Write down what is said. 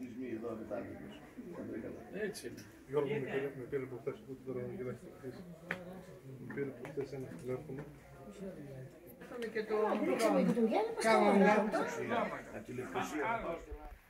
πληθυσμοί εδώ μετάδικες. Έτσι είναι. Γιώργο, με πήρε προχτές που τώρα να κοιτάξει το χθες. Με πήρε προχτές ένα τηλέφωνο. Είχαμε και το... Κάναμε Κάναμε. Από τη Λευκοσία.